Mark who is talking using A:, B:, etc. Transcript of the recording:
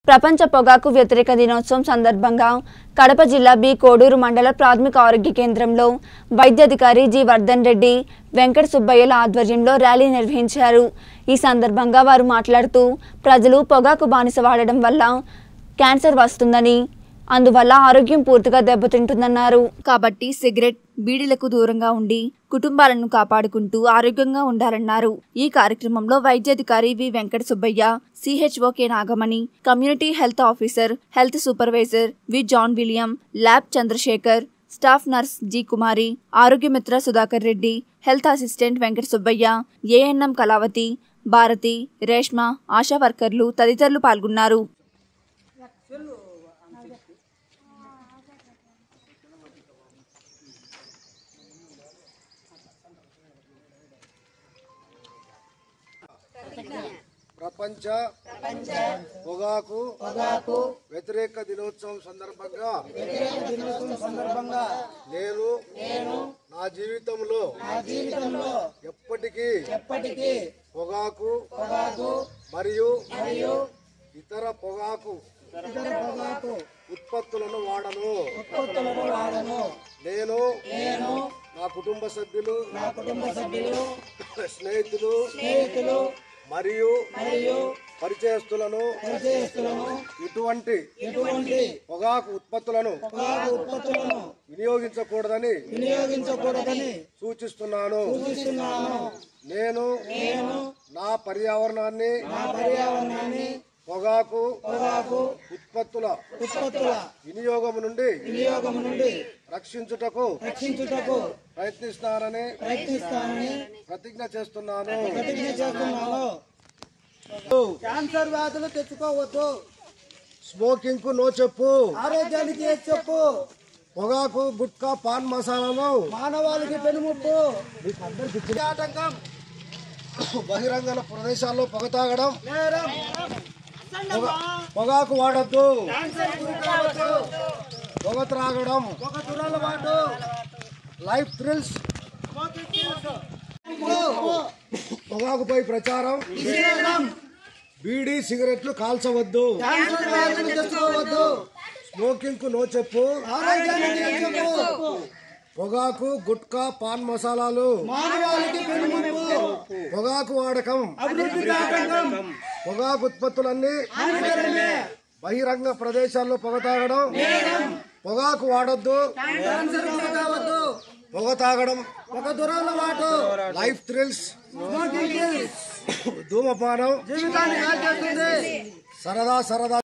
A: ప్రపంచ పొగాకు వ్యతిరేక దినోత్సవం సందర్భంగా కడప జిల్లా బి కోడూరు మండల ప్రాథమిక ఆరోగ్య కేంద్రంలో వైద్యాధికారి జి వర్ధన్ రెడ్డి, వెంకట సుబ్బయ్యల ఆధ్వర్యంలో ర్యాలీ నిర్వహించారు। ఈ సందర్భంగా వారు మాట్లాడుతూ ప్రజలు పొగాకు బానిస వాడడం వల్ల క్యాన్సర్ వస్తుందని, అందువల్ల ఆరోగ్యం పూర్తిగా దెబ్బతింటుందన్నారు। కాబట్టి సిగరెట్, బీడీలకు దూరంగా ఉండి కుటుంబాలను కాపాడుకుంటూ ఆరోగ్యంగా ఉండాలన్నారు। ఈ కార్యక్రమంలో వైద్యాధికారి V Venkata Subbaiah, CHO K Nagamani, community health officer, health supervisor V John William, lab Chandrasekhar, staff nurse G Kumari, ఆరోగ్య మిత్ర Sudhakar Reddy, health assistant Venkata Subbaiah, ANM Kalavathi, Bharathi, Reshma, ASHA వర్కర్లు తదితరులు పాల్గొన్నారు।
B: ప్రపంచ పొగాకు వ్యతిరేక దినోత్సవం సందర్భంగా నేను నా జీవితంలో ఎప్పటికీ పొగాకు మరియు ఇతర పొగాకు ఉత్పత్తులను వాడను। నేను నా కుటుంబ సభ్యులు, స్నేహితులు మరియు పరిచయస్తులను ఇటువంటి పొగాకు ఉత్పత్తులను వినియోగించకూడదని సూచిస్తున్నాను। నేను నా పర్యావరణాన్ని పొగాకు ఉత్పత్తుల వినియోగం నుండి రక్షించుటకు ప్రయత్నిస్తానని ప్రతిజ్ఞ చేస్తున్నాను।
C: క్యాన్సర్ వ్యాధులు తెచ్చుకోవద్దు,
B: స్మోకింగ్ కు నో చెప్పు,
C: ఆరోగ్యానికి చెప్పు,
B: పొగాకు, గుట్కా, పాన్ మసాలాలు
C: మానవాళికి పెనుముప్పు,
B: ఆటంకం, బహిరంగ ప్రదేశాల్లో పొగ తాగడం, పొగాకు వాడద్దు, పొగ త్రాగడం, లైఫ్ థ్రిల్స్, పొగాకుపై ప్రచారం, బీడీ సిగరెట్లు కాల్చవద్దు, స్మోకింగ్ కు నో చెప్పు, పొగాకు, గుట్కా, పాన్ మసాలాలు, పొగాకు వాడకం, పొగాకు ఉత్పత్తులన్నీ బహిరంగ ప్రదేశాల్లో పొగ తాగడం, పొగాకు వాడొద్దు, పొగ తాగడం, లైఫ్ థ్రిల్స్, ధూమపానం, సరదా